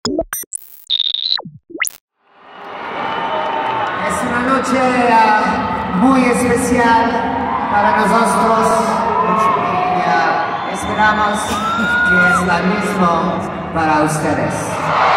Es una noche muy especial para nosotros y esperamos que es la misma para ustedes.